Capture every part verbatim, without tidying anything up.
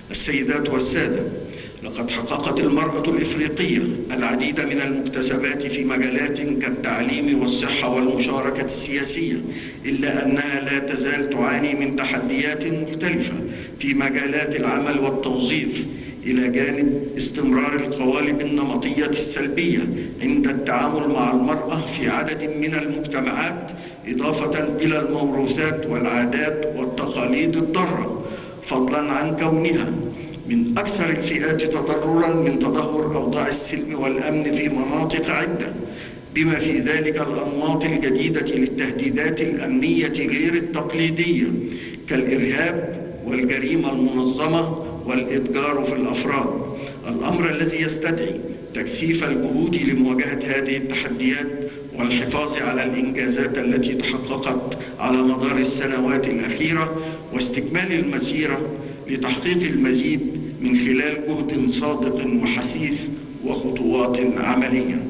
السيدات والسادة، لقد حققت المرأة الإفريقية العديد من المكتسبات في مجالات كالتعليم والصحة والمشاركة السياسية، إلا أنها لا تزال تعاني من تحديات مختلفة في مجالات العمل والتوظيف، إلى جانب استمرار القوالب النمطية السلبية عند التعامل مع المرأة في عدد من المجتمعات، إضافة إلى الموروثات والعادات والتقاليد الضارة، فضلاً عن كونها من أكثر الفئات تضرراً من تدهور أوضاع السلم والأمن في مناطق عدة، بما في ذلك الأنماط الجديدة للتهديدات الأمنية غير التقليدية كالإرهاب والجريمة المنظمة والإتجار في الأفراد، الأمر الذي يستدعي تكثيف الجهود لمواجهة هذه التحديات والحفاظ على الإنجازات التي تحققت على مدار السنوات الأخيرة، واستكمال المسيرة لتحقيق المزيد من خلال جهد صادق وحثيث وخطوات عملية.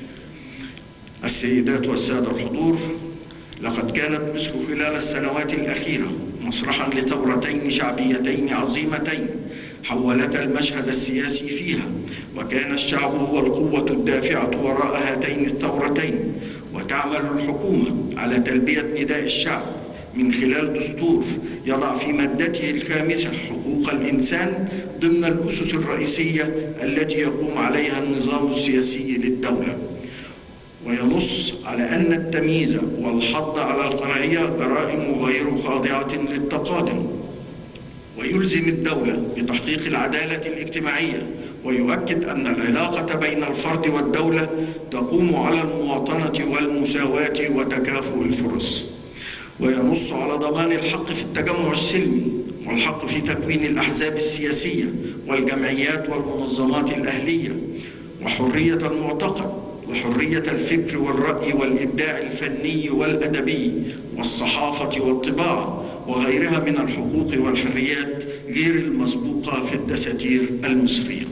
السيدات والسادة الحضور، لقد كانت مصر خلال السنوات الأخيرة مسرحاً لثورتين شعبيتين عظيمتين حولتا المشهد السياسي فيها، وكان الشعب هو القوة الدافعة وراء هاتين الثورتين، وتعمل الحكومة على تلبية نداء الشعب من خلال دستور يضع في مادته الخامسة حقوق الإنسان ضمن الأسس الرئيسية التي يقوم عليها النظام السياسي للدولة، وينص على أن التمييز والحض على الكراهية جرائم غير خاضعة للتقادم، ويلزم الدولة بتحقيق العدالة الاجتماعية، ويؤكد أن العلاقة بين الفرد والدولة تقوم على المواطنة والمساواة وتكافؤ الفرص، وينص على ضمان الحق في التجمع السلمي والحق في تكوين الأحزاب السياسية والجمعيات والمنظمات الأهلية، وحرية المعتقد وحرية الفكر والرأي والإبداع الفني والأدبي والصحافة والطباعة وغيرها من الحقوق والحريات غير المسبوقة في الدساتير المصرية.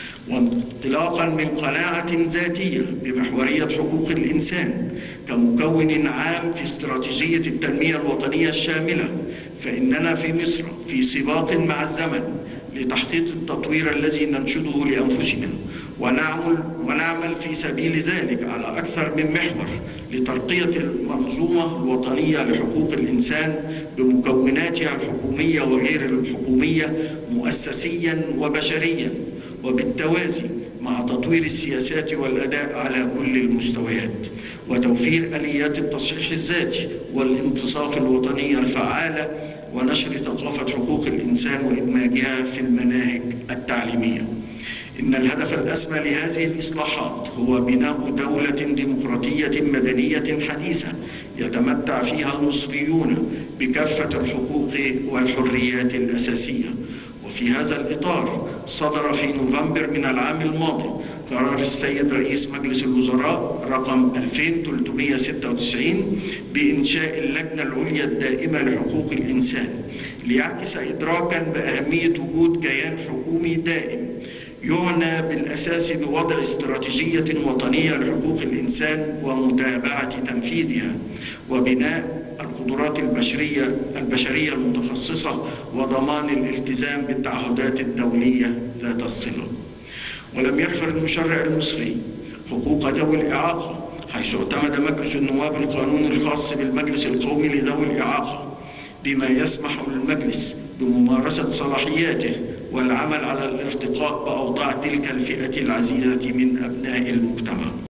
وانطلاقاً من قناعة ذاتية بمحورية حقوق الإنسان كمكون عام في استراتيجية التنمية الوطنية الشاملة، فإننا في مصر في سباق مع الزمن لتحقيق التطوير الذي ننشده لأنفسنا، ونعمل, ونعمل في سبيل ذلك على أكثر من محور لترقية المنظومة الوطنية لحقوق الإنسان بمكوناتها الحكومية وغير الحكومية مؤسسياً وبشرياً، وبالتوازي مع تطوير السياسات والأداء على كل المستويات، وتوفير آليات التصحيح الذاتي والانتصاف الوطنية الفعالة، ونشر ثقافة حقوق الإنسان وإدماجها في المناهج التعليمية. إن الهدف الأسمى لهذه الإصلاحات هو بناء دولة ديمقراطية مدنية حديثة يتمتع فيها المصريون بكافة الحقوق والحريات الأساسية. وفي هذا الإطار صدر في نوفمبر من العام الماضي قرار السيد رئيس مجلس الوزراء رقم ألفين وثلاثمائة وستة وتسعين بإنشاء اللجنة العليا الدائمة لحقوق الإنسان، ليعكس إدراكاً بأهمية وجود كيان حكومي دائم يعنى بالأساس بوضع استراتيجية وطنية لحقوق الإنسان ومتابعة تنفيذها، وبناء القدرات البشرية البشرية المتخصصة، وضمان الالتزام بالتعهدات الدولية ذات الصلة. ولم يغفر المشرع المصري حقوق ذوي الإعاقة، حيث اعتمد مجلس النواب القانون الخاص بالمجلس القومي لذوي الإعاقة، بما يسمح للمجلس بممارسة صلاحياته والعمل على الارتقاء بأوضاع تلك الفئة العزيزة من أبناء المجتمع.